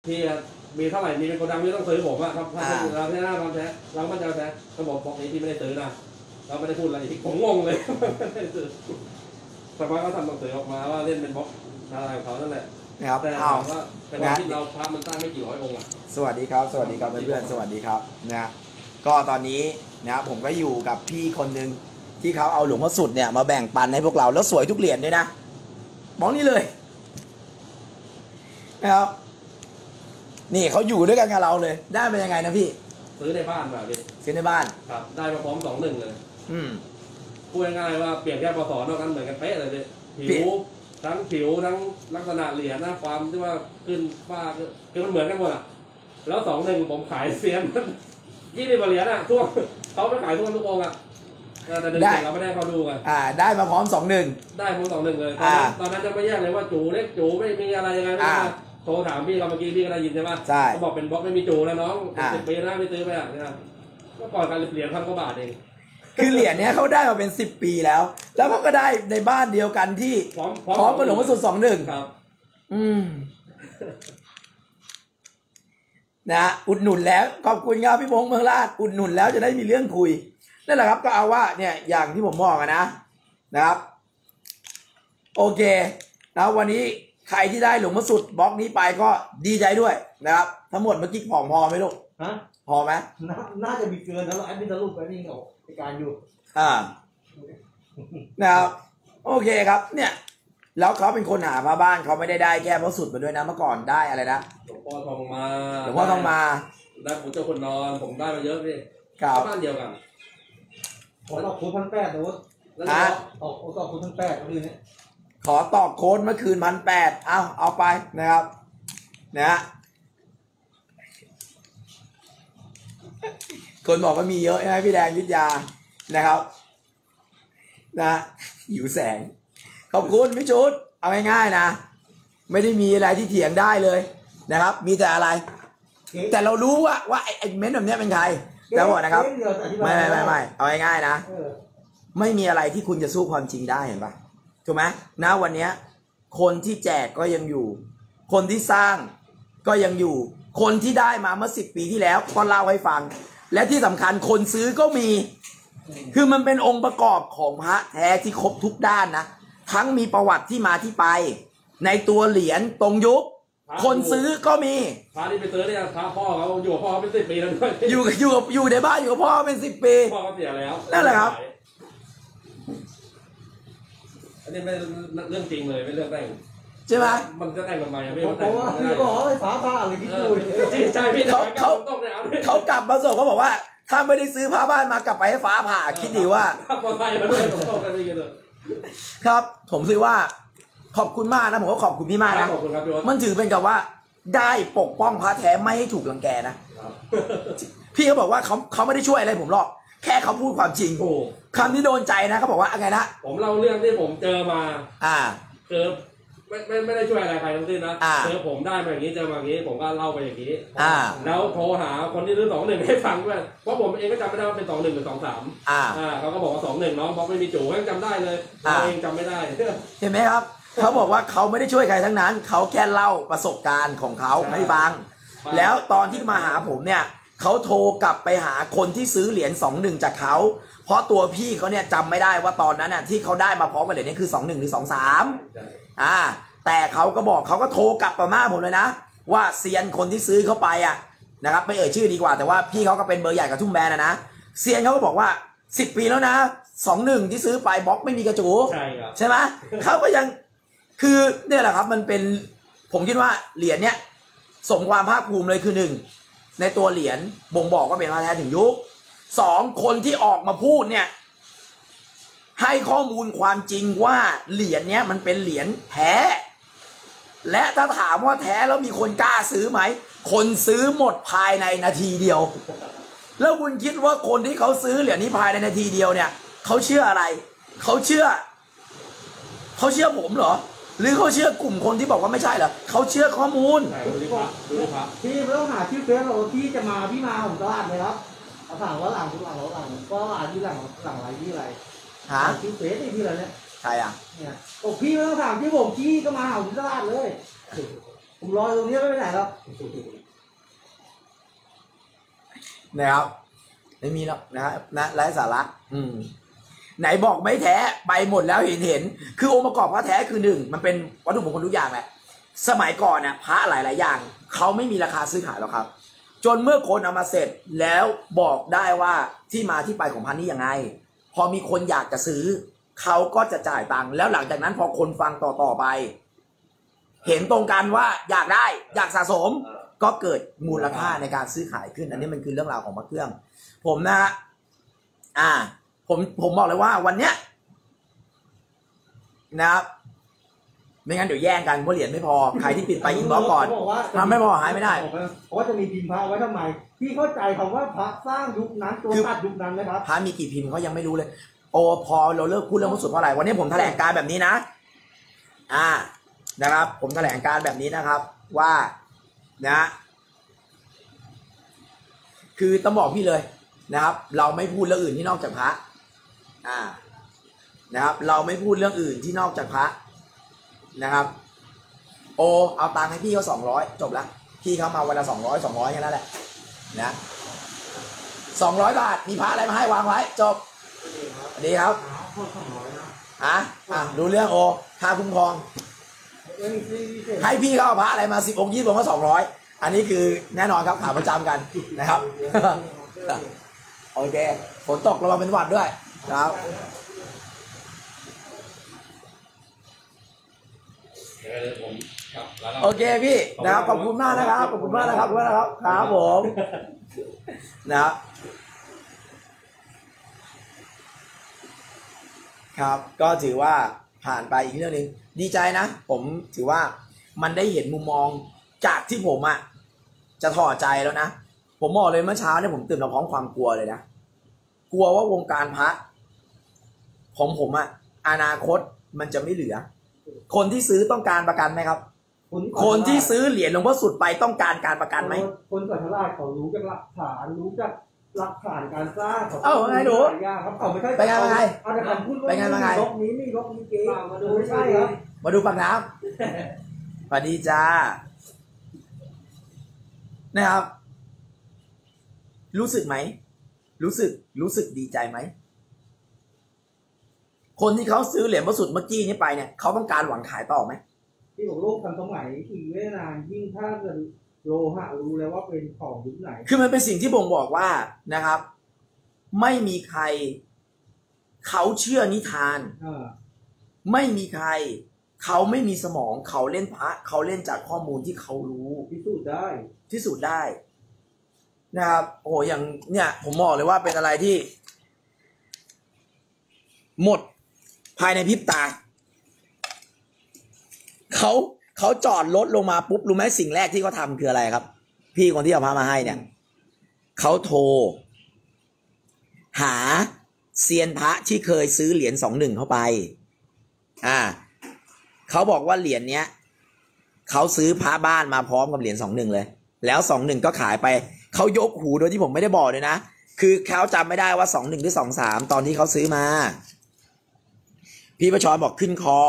ที่มีเท่าไหร่มีเป็นโกดังที่ต้องซื้อผมอะครับถ้าเราแท้เราแท้เรามั่นใจแท้เขาบอกบอกนี้ที่ไม่ได้ซื้อนะเราไม่ได้พูดอะไรที่ผมงงเลยไม่ได้ซื้อแต่ว่าเขาทำหนังสือออกมาว่าเล่นเป็นบล็อกอะไรของเขานั่นแหละนะครับแต่ว่าเป็นความคิดเราพระมันสร้างไม่กี่ร้อยองค์อะสวัสดีครับสวัสดีครับเพื่อนๆสวัสดีครับนะก็ตอนนี้นะผมก็อยู่กับพี่คนหนึ่งที่เขาเอาหลวงพ่อสุดเนี่ยมาแบ่งปันให้พวกเราแล้วสวยทุกเหรียญด้วยนะมองนี่เลยนะครับนี่เขาอยู่ด้วยกันกับเราเลยได้เป็นยังไงนะพี่ซื้อในบ้านมาพี่ซื้อในบ้านครับได้มาพร้อม2-1เลยพูดง่ายๆว่าเปลี่ยนแค่ปศนอกนั้นเหมือนกันเป๊ะเลยพี่ผิวทั้งลักษณะเหรียญนะความที่ว่าขึ้นฟ้าคือมันเหมือนกันหมดอ่ะแล้ว2-1ผมขายเซียน20 เหรียญอ่ะทั่วเขาไปขายทั่วทุกองค์อ่ะแต่เดินเราไม่ได้เขาดูกันได้มาพร้อมได้พร้อม2-1เลยตอนนั้นจะไม่แยกเลยว่าจูเล็กจูไม่มีอะไรยังไงไม่รู้โทรถามพี่เราเมื่อกี้พี่ก็ได้ยินใช่ไหมใช่เขาบอกเป็นบล็อกไม่มีจูแล้วน้อง10 ปีนะไม่ซื้อไปอ่ะนะก็ปล่อยการเหรียญ1,000 กว่าบาทเองคือเหรียญเนี้ยเขาได้มาเป็น10 ปีแล้วแล้วเขาก็ได้ในบ้านเดียวกันที่พร้อมกับหลวงพ่อสุด2-1 ครับนะอุดหนุนแล้วขอบคุณครับพี่พงษ์เมืองราชอุดหนุนแล้วจะได้มีเรื่องคุยนั่นแหละครับก็เอาว่าเนี่ยอย่างที่ผมบอกนะครับโอเคแล้ววันนี้ใครที่ได้หลวงพ่อสุดบล็อกนี้ไปก็ดีใจด้วยนะครับทั้งหมดเมื่อกี้ของพอไหมลูกพอไหมน่าจะมีเกินแล้วแอดมินสรุปไว้นี่เอาในการอยู่นะครับโอเคครับเนี่ยแล้วเขาเป็นคนหามาบ้านเขาไม่ได้แค่พระสุดมาด้วยนะเมื่อก่อนได้อะไรนะหลวงพ่อทองมาได้ผมเจ้าคนนอนผมได้มาเยอะพี่บ้านเดียวกันขอตอกโค้ด1,800โน้ตแล้วตอกโค้ด1,800ก็คือเนี่ยขอตอกโค้ดเมื่อคืน1,800เอาไปนะครับนะคนบอกว่ามีเยอะใช่ไหมพี่แดงยุทธยานะครับนะหิวแสงขอบคุณพี่ชุดเอาง่ายๆนะไม่ได้มีอะไรที่เถียงได้เลยนะครับมีแต่อะไรแต่เรารู้ว่าไอ้เม้นแบบนี้เป็นใครแล้วบอกนะครับไม่เอาง่ายๆนะไม่มีอะไรที่คุณจะสู้ความจริงได้เห็นปะถูกไหมนะวันนี้คนที่แจกก็ยังอยู่คนที่สร้างก็ยังอยู่คนที่ได้มาเมื่อ10 ปีที่แล้วก็เล่าให้ฟังและที่สำคัญคนซื้อก็มีคือมันเป็นองค์ประกอบของพระแท้ที่ครบทุกด้านนะทั้งมีประวัติที่มาที่ไปในตัวเหรียญตรงยุคคนซื้อก็มีพระที่ไปซื้อเนี่ยพระพ่อเขาอยู่กับพ่อเป็น10 ปีแล้วด้วยอยู่ในบ้านอยู่กับพ่อเป็น10 ปีพ่อเขาเสียแล้วนั่นแหละครับอันนี้ไม่เรื่องจริงเลยไม่เรื่องแต่งใช่ไหมมันจะแต่งทำไมไม่เพราะว่าพี่ก็บอกไฟฟ้าอะไรที่ดูใช่พี่เขากลับมาส่งเขาบอกว่าถ้าไม่ได้ซื้อผ้าบ้านมากลับไปให้ฟ้าผ่าคิดดีว่าครับผมซื้อว่าขอบคุณมากนะผมก็ขอบคุณพี่มากนะมันถือเป็นกับว่าได้ปกป้องพระแท้ไม่ให้ถูกรังแกนะพี่เขาบอกว่าเขาไม่ได้ช่วยอะไรผมหรอกแค่เขาพูดความจริงคำที่โดนใจนะเขาบอกว่าอะไรนะผมเล่าเรื่องที่ผมเจอมาเจอไม่ได้ช่วยอะไรใครทั้งสิ้นนะเจอผมได้มาอย่างนี้เจอมาอย่างนี้ผมก็เล่าไปอย่างนี้แล้วโทรหาคนที่ซื้อ2-1ให้ฟังด้วยเพราะผมเองก็จำไม่ได้ว่าเป็น2-1หรือ2-3เขาก็บอกว่า2-1น้องบอกไม่มีจู่ยังจำได้เลยเราเองจำไม่ได้เห็นไหมครับเขาบอกว่าเขาไม่ได้ช่วยใครทั้งนั้นเขาแค่เล่าประสบการณ์ของเขาให้ฟังแล้วตอนที่มาหาผมเนี่ยเขาโทรกลับไปหาคนที่ซื้อเหรียญ2-1จากเขาเพราะตัวพี่เขาเนี่ยจำไม่ได้ว่าตอนนั้นน่ะที่เขาได้มาพร้อมกับเหรียญนี้คือ2-1หรือ2-3แต่เขาก็บอกเขาก็โทรกลับมาหน้าผมเลยนะว่าเซียนคนที่ซื้อเข้าไปนะครับไม่เอ่ยชื่อดีกว่าแต่ว่าพี่เขาก็เป็นเบอร์ใหญ่กับทุ่งแบนนะเซียนเขาก็บอกว่า10 ปีแล้วนะ2-1ที่ซื้อไปบล็อกไม่มีกระจูใช่ไหมเขาก็ยังคือเนี่ยแหละครับมันเป็นผมคิดว่าเหรียญเนี้ยสมความภาคภูมิเลยคือ1ในตัวเหรียญบ่งบอกว่าเป็นพระแท้ถึงยุค2คนที่ออกมาพูดเนี่ยให้ข้อมูลความจริงว่าเหรียญเนี้ยมันเป็นเหรียญแท้และถ้าถามว่าแท้แล้วมีคนกล้าซื้อไหมคนซื้อหมดภายในนาทีเดียวแล้วคุณคิดว่าคนที่เขาซื้อเหรียญนี้ภายในนาทีเดียวเนี่ยเขาเชื่ออะไรเขาเชื่อผมเหรอหรือเขาเชื่อกลุ่มคนที่บอกว่าไม่ใช่เหรอเขาเชื่อข้อมูลพี่ไม่ต้องหาชื่อเฟซหรอกพี่จะมาพี่มาผมตลาดเลยครับเอาสั่งว่าหลังก็อ่านที่หลังอะไรที่อะไรชื่อเฟซที่อะไรเนี่ยใครเนี่ยโอ้พี่ไม่ต้องถามที่ผมพี่ก็มาหาผมตลาดเลยผมรอตรงนี้ไม่ไปไหนหรอกนะครับไม่มีหรอกนะไร้สาระไหนบอกไม่แท้ไปหมดแล้วเห็นคือองค์ประกอบพระแท้คือหนึ่งมันเป็นวัตถุมงคลทุกอย่างแหละสมัยก่อนเนี่ยพระหลายๆอย่างเขาไม่มีราคาซื้อขายหรอกครับจนเมื่อคนเอามาเสร็จแล้วบอกได้ว่าที่มาที่ไปของพันนี้ยังไงพอมีคนอยากจะซื้อเขาก็จะจ่ายตังค์แล้วหลังจากนั้นพอคนฟังต่อไปเห็นตรงกันว่าอยากได้อยากสะสมก็เกิดมูลค่าในการซื้อขายขึ้นอันนี้มันคือเรื่องราวของพระเครื่องผมนะผมบอกเลยว่าวันเนี้ยนะครับไม่งั้นเดี๋ยวแย่งกันเพราะเหรียญไม่พอใครที่ปิดไปอินบ็อกก่อนทำไม่พอหายไม่ได้เพราะว่าจะมีพิมพ์พระไว้ทำไมพี่เข้าใจคำว่าพระสร้างยุคนั้นตัวตัดยุคนั้นไหมครับพระมีกี่พิมพ์เขายังไม่รู้เลยโอ้พอเราเลิกพูดเรื่องพระสุดเพราะอะไรวันนี้ผมแถลงการแบบนี้นะนะครับผมแถลงการแบบนี้นะครับว่านะคือต้องบอกพี่เลยนะครับเราไม่พูดเรื่องอื่นที่นอกจากพระนะครับเราไม่พูดเรื่องอื่นที่นอกจากพระนะครับโอเอาตังค์ให้พี่เขา200จบละพี่เขามาวันละ200แค่นั้นแหละนะ200 บาทมีพระอะไรมาให้วางไว้จบดีครับรู้เรื่องโอค่าคุ้มครองให้พี่เขาเอาพระอะไรมา10 องค์20 องค์ก็200อันนี้คือแน่นอนครับขาประจำกันนะครับโอเคฝนตกระวังเป็นหวัดด้วยครับโอเคพี่นะครับขอบคุณมากนะครับขอบคุณมากนะครับครับผมนะครับก็ถือว่าผ่านไปอีกเรื่องนึงดีใจนะผมถือว่ามันได้เห็นมุมมองจากที่ผมจะถอดใจแล้วนะผมบอกเลยเมื่อเช้าเนี่ยผมตื่นมาพร้อมความกลัวเลยนะกลัวว่าวงการพระของผมอนาคตมันจะไม่เหลือคนที่ซื้อต้องการประกันไหมครับคนที่ซื้อเหรียญหลวงพ่อสุดไปต้องการการประกันไหมคนสัตว์ราชเขารู้จากหลักฐานรู้จากหลักฐานการสร้างไงดูครับเขาไม่ใช่ไปไงไปไงลบนี้นี่ลบนี้เก๋มาดูไม่ใช่ครับมาดูปากน้ำสวัสดีจ้านะครับรู้สึกไหมรู้สึกดีใจไหมคนที่เขาซื้อเหรียญพระสุดเมื่อกี้นี้ไปเนี่ยเขาต้องการหวังขายต่อไหมที่บอกโลกทันสมัยอีกไม่นานยิ่งถ้าเกิดโลหะรู้แล้วว่าเป็นของยุคไหนคือมันเป็นสิ่งที่ผมบอกว่านะครับไม่มีใครเขาเชื่อนิทานไม่มีใครเขาไม่มีสมองเขาเล่นพระเขาเล่นจากข้อมูลที่เขารู้พิสูจน์ได้นะครับโอ้โหอย่างเนี่ยผมบอกเลยว่าเป็นอะไรที่หมดภายในพริบตาเขาจอดรถลงมาปุ๊บรู้ไหมสิ่งแรกที่เขาทำคืออะไรครับพี่คนที่เอาพระมาให้เนี่ยเขาโทรหาเซียนพระที่เคยซื้อเหรียญ21เข้าไปเขาบอกว่าเหรียญเนี้ยเขาซื้อพระบ้านมาพร้อมกับเหรียญ21เลยแล้ว21ก็ขายไปเขายกหูโดยที่ผมไม่ได้บอกเลยนะคือเขาจำไม่ได้ว่า21หรือ23ตอนที่เขาซื้อมาพี่ประชรบอกขึ้นคอ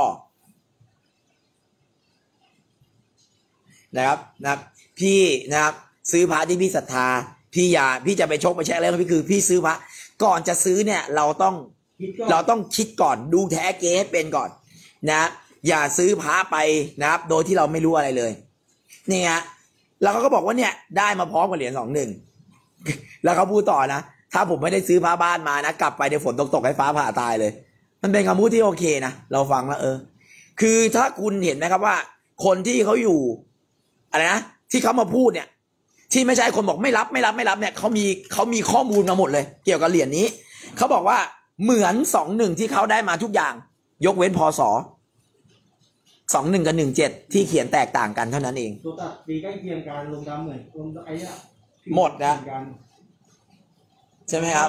นะครับพี่นะครับซื้อพระที่พี่ศรัทธาพี่จะไปชกไปแช่แล้วพี่คือพี่ซื้อพระก่อนจะซื้อเนี่ยเราต้องคิดก่อนดูแท้เก๊เป็นก่อนนะอย่าซื้อพระไปนะครับโดยที่เราไม่รู้อะไรเลยนี่ฮะแล้วเขาก็บอกว่าเนี่ยได้มาพร้อมกับเหรียญ21แล้วเขาพูดต่อนะถ้าผมไม่ได้ซื้อพระบ้านมานะกลับไปเดี๋ยวฝนตกให้ฟ้าผ่าตายเลยมันเป็นคำพูดที่โอเคนะเราฟังแล้วคือถ้าคุณเห็นไหมครับว่าคนที่เขาอยู่อะไรนะที่เขามาพูดเนี่ยที่ไม่ใช่คนบอกไม่รับเนี่ยเขามีข้อมูลมาหมดเลยเกี่ยวกับเหรียญนี้เขาบอกว่าเหมือน21ที่เขาได้มาทุกอย่างยกเว้นพศ21กับ17ที่เขียนแตกต่างกันเท่านั้นเองตัวตัดปีใกล้เคียงกันลงดำเหมือนลงไอ้เนี่ยหมดนะใช่ไหมครับ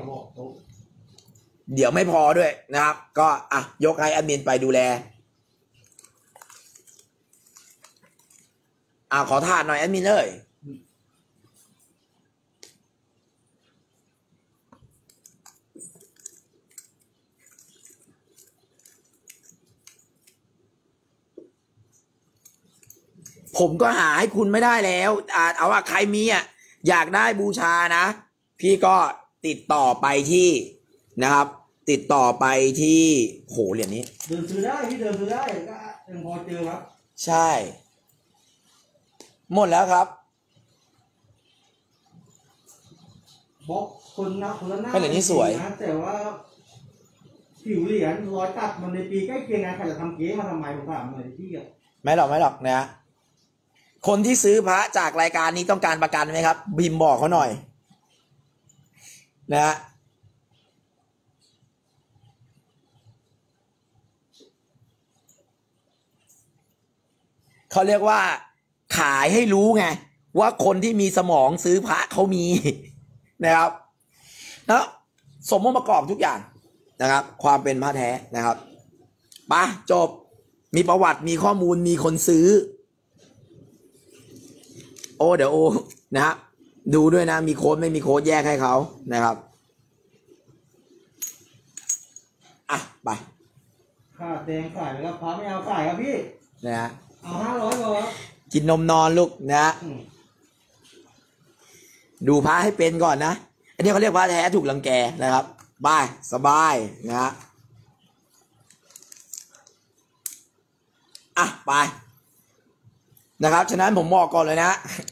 เดี๋ยวไม่พอด้วยนะครับก็ยกให้แอดมินไปดูแลขอทานหน่อยแอดมินเลยผผมก็หาให้คุณไม่ได้แล้วเอาว่าใครมีอยากได้บูชานะพี่ก็ติดต่อไปที่นะครับ ติดต่อไปที่โหเหรียญนี้เดินซื้อได้พี่เดินซื้อได้ก็ยังพอเจอครับใช่หมดแล้วครับบล็อกคนละหน้าเหรียญนี้สวยนะแต่ว่าผิวเหรียญรอยตัดมันในปีใกล้เคียงกันใครจะทำเก๊มาทำไมผมถามหน่อยพี่ไม่หรอกนะคนที่ซื้อพระจากรายการนี้ต้องการประกันไหมครับพิมพ์บอกเขาหน่อยนะฮะเขาเรียกว่าขายให้รู้ไงว่าคนที่มีสมองซื้อพระเขามีนะครับแล้วสมมติประกอบทุกอย่างนะครับความเป็นพระแท้นะครับไปจบมีประวัติมีข้อมูลมีคนซื้อเดี๋ยวนะฮะดูด้วยนะมีโค้ดไม่มีโค้ดแยกให้เขานะครับไปค่าแดงขายแล้วพระไม่เอาขายครับพี่นะฮะเอา500ก่อนกินนมนอนลูกนะดูพระให้เป็นก่อนนะอันนี้เขาเรียกพระแท้ถูกรังแกนะครับบายสบายนะฮะไปนะครับฉะนั้นผมบอกก่อนเลยนะ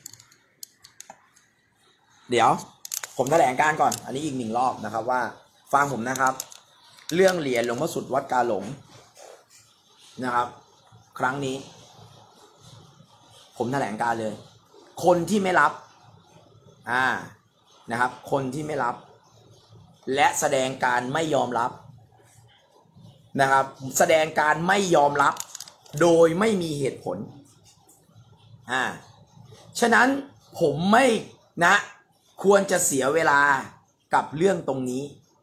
เดี๋ยวผมแถลงการก่อนอันนี้อีก1 รอบนะครับว่าฟังผมนะครับเรื่องเหรียญหลวงพ่อสุดวัดกาหลงนะครับครั้งนี้ผมแถลงการเลยคนที่ไม่รับนะครับคนที่ไม่รับและแสดงการไม่ยอมรับนะครับแสดงการไม่ยอมรับโดยไม่มีเหตุผลฉะนั้นผมไม่ควรจะเสียเวลากับเรื่องตรงนี้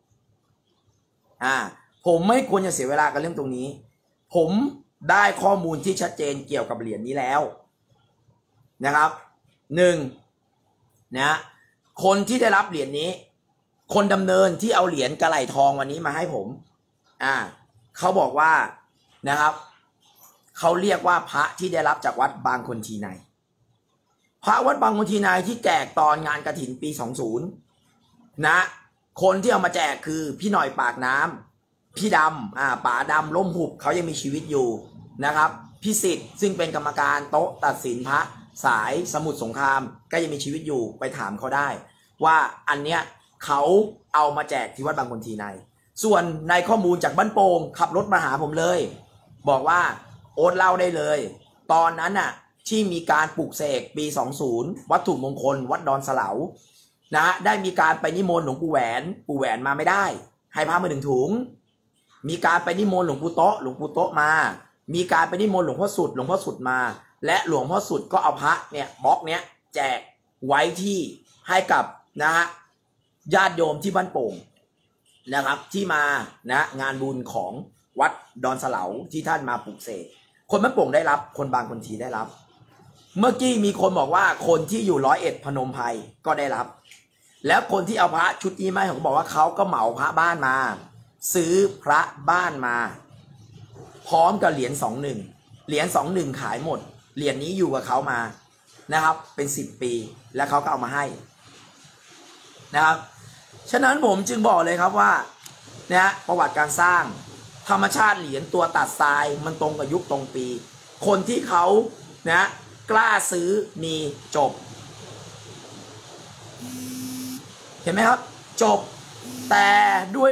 ผมไม่ควรจะเสียเวลากับเรื่องตรงนี้ผมได้ข้อมูลที่ชัดเจนเกี่ยวกับเหรียญนี้แล้วนะครับ1นะคนที่ได้รับเหรียญนี้คนดำเนินที่เอาเหรียญกระไหล่ทองวันนี้มาให้ผมเขาบอกว่านะครับเขาเรียกว่าพระที่ได้รับจากวัดบางคนทีในพระวัดบางคนทีในที่แจกตอนงานกฐินปี20นะคนที่เอามาแจกคือพี่หน่อยปากน้ำพี่ดำป๋าดำล้มหุบเขายังมีชีวิตอยู่นะครับพี่สิทธิ์ซึ่งเป็นกรรมการโต๊ะตัดสินพระสายสมุทรสงครามก็ยังมีชีวิตอยู่ไปถามเขาได้ว่าอันเนี้ยเขาเอามาแจกที่วัดบางคนทีในส่วนในข้อมูลจากบ้านโป่งขับรถมาหาผมเลยบอกว่าโอ๊ตเล่าได้เลยตอนนั้นที่มีการปลุกเสกปี20วัตถุมงคลวัดดอนสะเหลาได้มีการไปนิมนต์หลวงปู่แหวนมาไม่ได้ให้พระมา1 ถุงมีการไปนิมนต์หลวงปู่โต๊ะมามีการไปนิมนต์หลวงพ่อสุดมาและหลวงพ่อสุดก็เอาพระเนี่ยบล็อกเนี้ยแจกไว้ที่ให้กับญาติโยมที่บ้านโป่งนะครับที่มางานบุญของวัดดอนสะเหลาที่ท่านมาปลุกเสกคนบ้านโป่งได้รับคนบางคนทีได้รับเมื่อกี้มีคนบอกว่าคนที่อยู่101พนมไพรก็ได้รับแล้วคนที่เอาพระชุดนี้มาผมบอกว่าเขาก็เหมาพระบ้านมาซื้อพระบ้านมาพร้อมกับเหรียญ21เหรียญ21ขายหมดเหรียญนี้อยู่กับเขามานะครับเป็น10 ปีแล้วเขาก็เอามาให้นะครับฉะนั้นผมจึงบอกเลยครับว่าประวัติการสร้างธรรมชาติเหรียญตัวตัดทรายมันตรงกับยุคตรงปีคนที่เขากล้าซื้อมีจบเห็นไหมครับจบแต่ด้วย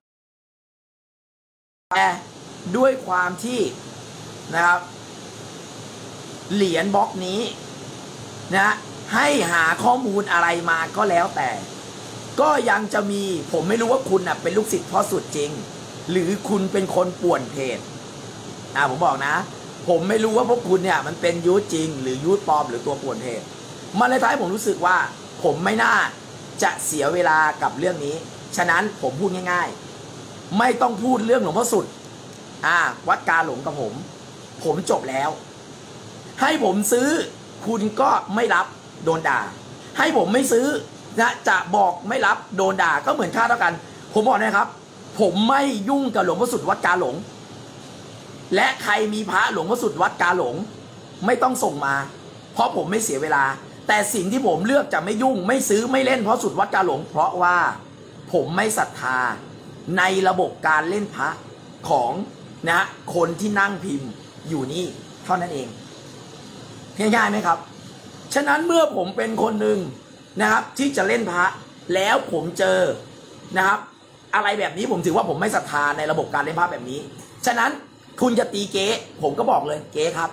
ความที่นะครับเหรียญบล็อกนี้ให้หาข้อมูลอะไรมาก็แล้วแต่ก็ยังจะมีผมไม่รู้ว่าคุณเป็นลูกศิษย์พ่อสุดจริงหรือคุณเป็นคนป่วนเพจผมบอกนะผมไม่รู้ว่าพวกคุณมันเป็นยูทจริงหรือยูทปลอมหรือตัวป่วนเพจมันเลยทำให้ผมรู้สึกว่าผมไม่น่าจะเสียเวลากับเรื่องนี้ฉะนั้นผมพูดง่ายๆไม่ต้องพูดเรื่องหลวงพ่อสุดวัดกาหลงกับผมจบแล้วให้ผมซื้อคุณก็ไม่รับโดนด่าให้ผมไม่ซื้อจะบอกไม่รับโดนด่าก็เหมือนค่าเท่ากันผมบอกนะครับผมไม่ยุ่งกับหลวงพ่อสุดวัดกาหลงและใครมีพระหลวงพ่อสุดวัดกาหลงไม่ต้องส่งมาเพราะผมไม่เสียเวลา แต่สิ่งที่ผมเลือกจะไม่ยุ่งไม่ซื้อไม่เล่นเพราะสุดวัดกาหลงเพราะว่าผมไม่ศรัทธาในระบบการเล่นพระของนะคนที่นั่งพิมพ์อยู่นี่เท่านั้นเองง่ายๆไหมครับฉะนั้นเมื่อผมเป็นคนหนึ่งนะครับที่จะเล่นพระแล้วผมเจอนะครับอะไรแบบนี้ผมถือว่าผมไม่ศรัทธาในระบบการเล่นพระแบบนี้ฉะนั้นคุณจะตีเก๊ผมก็บอกเลยเก๊ครับ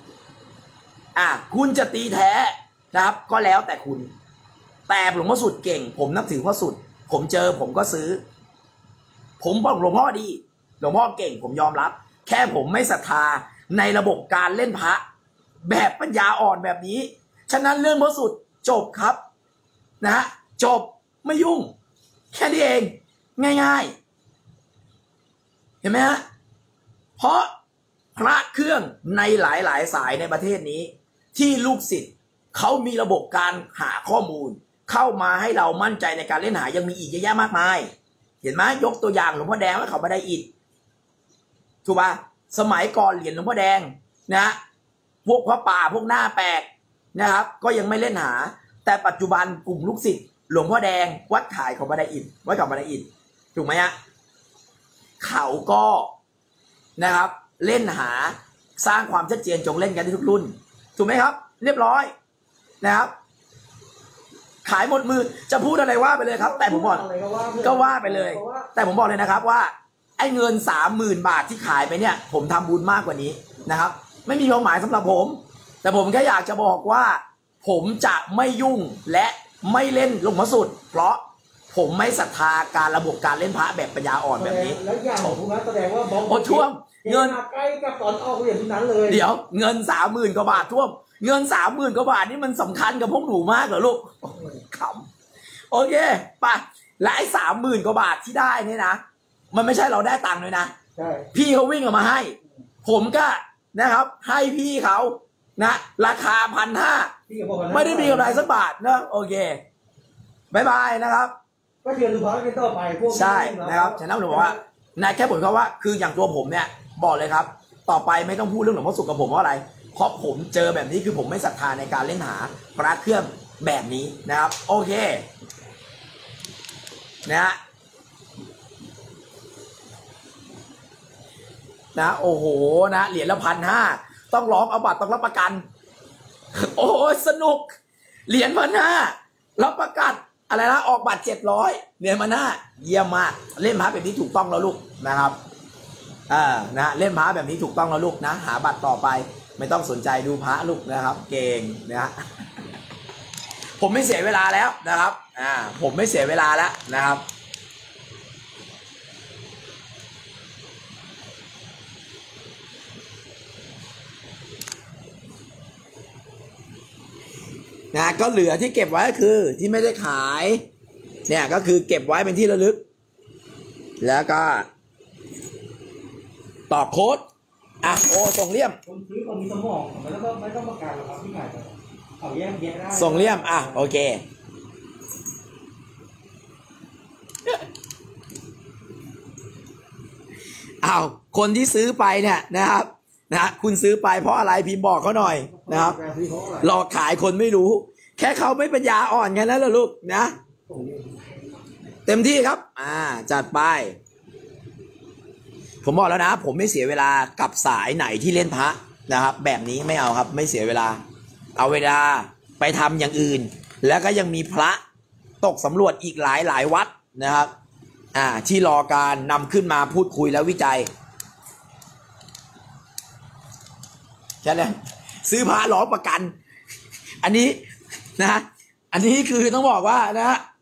คุณจะตีแท้นะครับก็แล้วแต่คุณแต่หลวงพ่อสุดเก่งผมนับถือพ่อสุดผมเจอผมก็ซื้อผมบอกหลวงพ่อดีหลวงพ่อเก่งผมยอมรับแค่ผมไม่ศรัทธาในระบบการเล่นพระแบบปัญญาอ่อนแบบนี้ฉะนั้นเรื่องพ่อสุดจบครับนะฮะจบไม่ยุ่งแค่นี้เองง่ายๆเห็นไหมฮะเพราะพระเครื่องในหลายๆสายในประเทศนี้ที่ลูกศิษย์เขามีระบบการหาข้อมูลเข้ามาให้เรามั่นใจในการเล่นหายังมีอีกเยอะแยะมากมายเห็นไหมยกตัวอย่างหลวงพ่อแดงว่าเขาไม่ได้อิฐถูกป่ะสมัยก่อนเหรียญหลวงพ่อแดงนะพวกพระป่าพวกหน้าแปลกนะครับก็ยังไม่เล่นหาแต่ปัจจุบันกลุ่มลูกศิษย์หลวงพ่อแดงวัดขายเขาไม่ได้อิฐวัดเขาไม่ได้อิฐถูกไหมฮะเขาก็นะครับเล่นหาสร้างความชัดเจนจงเล่นกันที่ทุกรุ่นถูกไหมครับเรียบร้อยนะครับขายหมดมือจะพูดอะไรว่าไปเลยครับแต่ผมบอกก็ว่าไปเลยแต่ผมบอกเลยนะครับว่าไอ้เงิน 30,000 บาทที่ขายไปเนี่ยผมทำบุญมากกว่านี้นะครับไม่มีความหมายสำหรับผมแต่ผมแค่อยากจะบอกว่าผมจะไม่ยุ่งและไม่เล่นหลวงพ่อสุดเพราะผมไม่ศรัทธาการระบบการเล่นพระแบบปัญญาอ่อนแบบนี้แล้วอย่างของคุณนะแสดงว่าบอท่วมเงินใกล้กับตอนออกเหรียญทุกนั้นเลยเดี๋ยวเงิน 30,000 กว่าบาทท่วมเงิน 30,000 กว่าบาทนี่มันสำคัญกับพวกหนูมากเหรอลูกขำโอเคป่ะและไอ้ 30,000 กว่าบาทที่ได้นี่นะมันไม่ใช่เราได้ตังค์เลยนะพี่เขาวิ่งออกมาให้ผมก็นะครับให้พี่เขานะราคา 1,500 ไม่ได้มีกำไรสักบาทนะโอเคบายบายนะครับก็เรียนรู้พระกันต่อไปพวกใช่นะครับฉะนั้นผมบอกว่านายแค่ผลเขาว่าคืออย่างตัวผมเนี่ยบอกเลยครับต่อไปไม่ต้องพูดเรื่องหลวงพ่อสุขกับผมเพราะอะไรเพราะผมเจอแบบนี้คือผมไม่ศรัทธาในการเล่นหาพระเครื่องแบบนี้นะครับโอเคนะโอ้โหนะเหรียญละ 1,500ต้องร้องเอาบัตรต้องรับประกันโอ้สนุกเหรียญ 1,500รับประกันอะไรนะออกบัตร700เหรียญ 1,500เยี่ยมมากเล่นพระแบบนี้ถูกต้องแล้วลูกนะครับนะเล่นพระแบบนี้ถูกต้องแล้วลูกนะหาบัตรต่อไปไม่ต้องสนใจดูพระลูกนะครับเก่งนะผมไม่เสียเวลาแล้วนะครับผมไม่เสียเวลาแล้วนะครับก็เหลือที่เก็บไว้ก็คือที่ไม่ได้ขายเนี่ยก็คือเก็บไว้เป็นที่ระลึกแล้วก็ต่อโค้ดโอ้ส่งเลี่ยมคนซื้อคนมีสมองไม่ต้องประกาศหรอกครับที่ขายเอาแยกได้ส่งเลี่ยมโอเคคนที่ซื้อไปเนี่ยนะครับคุณซื้อไปเพราะอะไรพิมพ์บอกเขาหน่อยนะครับหลอกขายคนไม่รู้แค่เขาไม่ปัญญาอ่อนกันแล้วล่ะลูกนะเต็มที่ครับจัดไปผมบอกแล้วนะผมไม่เสียเวลากับสายไหนที่เล่นพระนะครับแบบนี้ไม่เอาครับไม่เสียเวลาเอาเวลาไปทำอย่างอื่นแล้วก็ยังมีพระตกสำรวจอีกหลายวัดนะครับที่รอการนำขึ้นมาพูดคุยแล้ววิจัยใช่ไหมซื้อพระร้องประกันอันนี้นะอันนี้คือต้องบอกว่านะ